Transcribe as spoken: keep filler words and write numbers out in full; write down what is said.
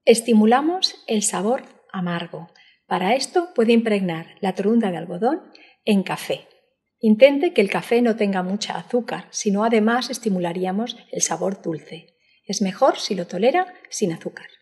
Estimulamos el sabor amargo. Para esto puede impregnar la torunda de algodón en café. Intente que el café no tenga mucha azúcar, sino además estimularíamos el sabor dulce. Es mejor si lo tolera sin azúcar.